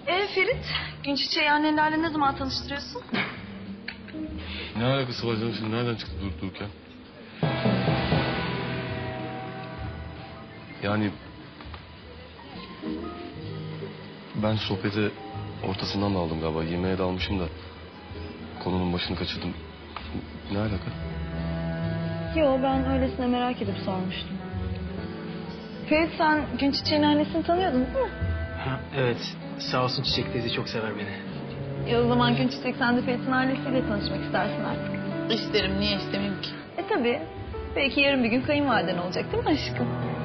Ferit, gün çiçeği annenlerle ne zaman tanıştırıyorsun? Ne alakası var canım, şimdi nereden çıktı durup dururken? Yani... Ben sohbeti ortasından da aldım galiba. Yemeğe dalmışım da konunun başını kaçırdım. Ne alaka? Yo, ben öylesine merak edip sormuştum. Ferit, sen gün çiçeğin annesini tanıyordun değil mi? Ha, evet. Sağ olsun Çiçek teyze çok sever beni. O zaman gün çiçek sen de Ferit'in ailesiyle tanışmak istersin artık. İsterim, niye istemeyeyim ki? Tabii. Belki yarın bir gün kayınvaliden olacak değil mi aşkım?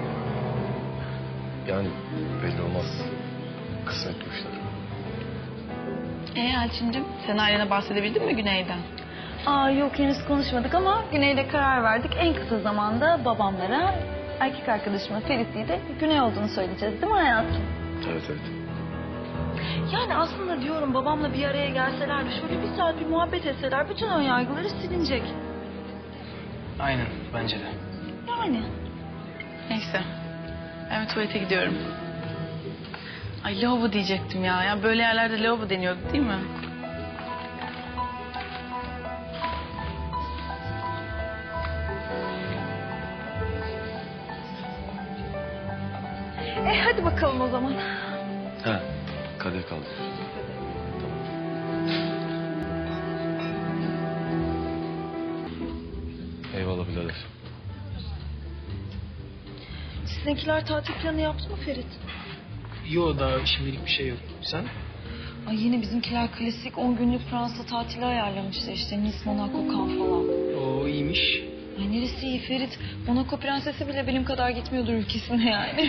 Yani belli olmaz. Kısmet bu işler. Elçincim, sen ailene bahsedebildin mi Güney'den? Yok, henüz konuşmadık ama Güney'le karar verdik. En kısa zamanda babamlara erkek arkadaşıma Ferit'i de Güney olduğunu söyleyeceğiz değil mi hayatım? Evet. Yani aslında diyorum babamla bir araya gelseler de şöyle bir saat bir muhabbet etseler bütün ön yargıları silinecek. Aynen, bence de. Yani. Neyse, ben bir tuvalete gidiyorum. Ay lavabo diyecektim ya. Ya böyle yerlerde lavabo deniyordu değil mi? Hadi bakalım o zaman. Ha, Kadir kaldı. Eyvallah birader. Sizinkiler tatil planı yaptı mı Ferit? Yo, daha şimdilik bir şey yok. Sen? Ay yine bizimkiler klasik 10 günlük Fransa tatili ayarlamışlar işte. Nice, Monaco, Cannes falan. O iyiymiş. Ay neresi iyi Ferit? Monaco prensesi bile benim kadar gitmiyordur ülkesine yani.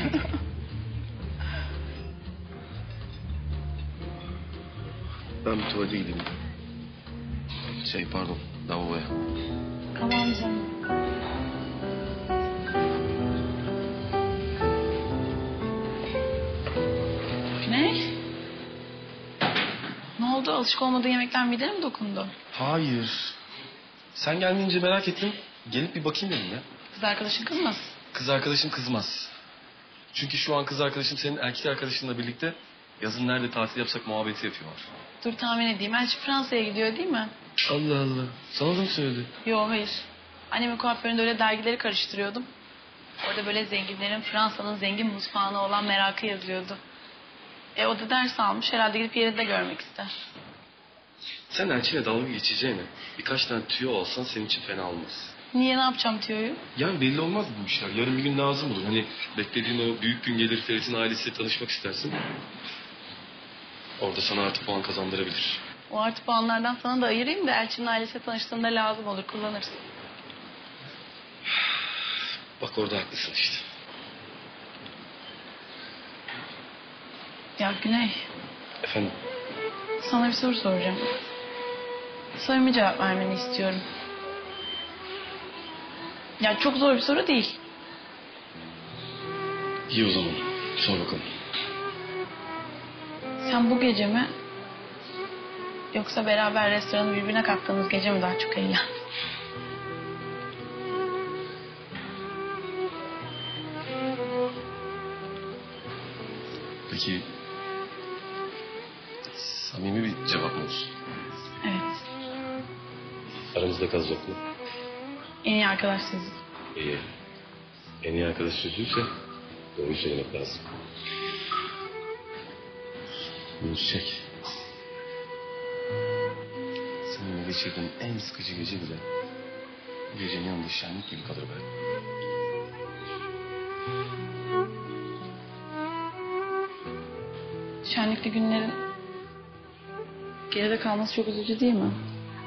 Ben bir tuvalete gideyim. Pardon, lavaboya. Tamam canım. Güney? Ne oldu? Alışık olmadığın yemekler midene mi dokundu? Hayır. Sen gelmeyince merak ettim. Gelip bir bakayım dedim ya. Kız arkadaşın kızmaz. Kız arkadaşım kızmaz. Çünkü şu an kız arkadaşım senin erkek arkadaşınla birlikte yazın nerede tatil yapsak muhabbeti yapıyorlar. Dur tahmin edeyim. Elçi Fransa'ya gidiyor değil mi? Allah Allah. Sana da mı söyledi? Yo, hayır. Annemin kuaföründe öyle dergileri karıştırıyordum. Orada böyle zenginlerin Fransa'nın zengin mutfağına olan merakı yazıyordu. O da ders almış. Herhalde gidip yerinde görmek ister. Sen Elçin'e dalga geçeceğine birkaç tane tüyo alsan senin için fena olmaz. Niye, ne yapacağım tüyoyu? Yani belli olmaz bu işler. Yarın bir gün lazım olur. Hani beklediğin o büyük gün gelir, Ferit'in ailesiyle tanışmak istersin. Orada sana artı puan kazandırabilir. O artı puanlardan sana da ayırayım da Elçin'in ailesiyle tanıştığında lazım olur, kullanırsın. Bak orada haklısın işte. Ya Güney, Efendim? sana bir soru soracağım. Samimi cevap vermeni istiyorum. Ya çok zor bir soru değil. İyi o zaman. Sor bakalım. Sen bu gece mi, yoksa beraber restoranı birbirine kattığınız gece mi daha çok eğlendin? Peki... samimi bir cevap mı olsun? Evet. Aramızda kalacak mı? En iyi arkadaş siz. İyi. En iyi arkadaş sözüyse doğruyu söylemek lazım. Çiçek. Seninle geçirdiğim en sıkıcı gece bile bu gecenin yanında şenlik gibi kalır be. Şenlikli günlerin geride kalması çok üzücü değil mi?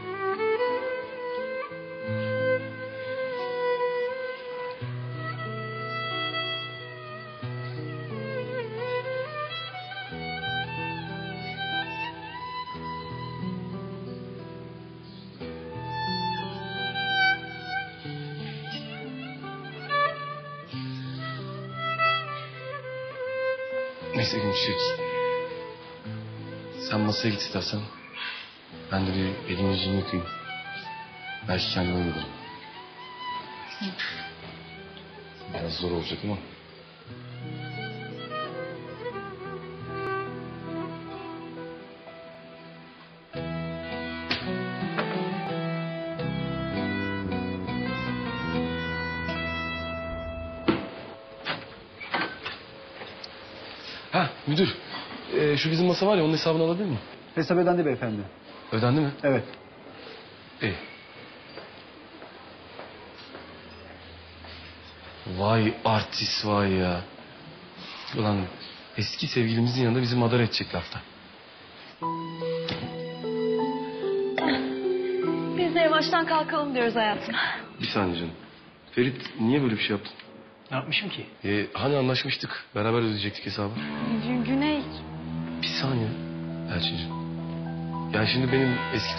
Neyse Gümüşçek. Sen masaya git istersen. Ben de bir elimi yüzümü yıkayayım. Belki kendime uyurum. Biraz zor olacak ama. Ha müdür. Şu bizim masa var ya onun hesabını alabilir miyim? Hesap ödendi beyefendi. Ödendi mi? Evet. İyi. Vay artist vay ya. Ulan eski sevgilimizin yanında bizi madara edecek lafta. Biz de yavaştan kalkalım diyoruz hayatım. Bir saniye canım. Ferit niye böyle bir şey yaptın? Ne yapmışım ki? Hani anlaşmıştık. Beraber ödeyecektik hesabı. Güney, Bir saniye Elçin'cim. Yani şimdi benim eski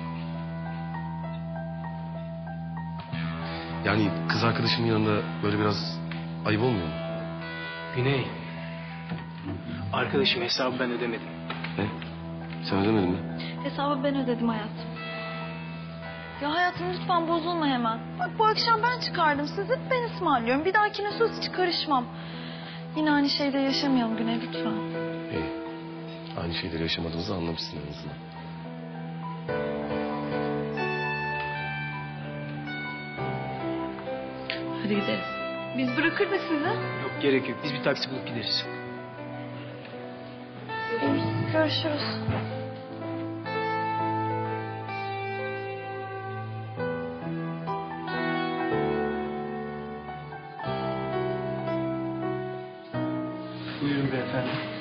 Yani kız arkadaşımın yanında böyle biraz ayıp olmuyor mu? Güney. Arkadaşım hesabı ben ödemedim. Ne? Sen ödemedin mi? hesabı ben ödedim hayatım. Ya hayatım lütfen bozulma hemen. Bak bu akşam ben çıkardım sizi, ben ısmarlıyorum. Bir dahakine söz hiç karışmam. Yine aynı şeyde yaşamayalım Güney lütfen. İyi. Aynı şeyleri yaşamadığımızı anlamışsın en azından. Hadi gidelim. Biz bırakırdık sizi. Yok gerek yok. Biz bir taksi bulup gideriz. Görüşürüz. Buyurun beyefendi.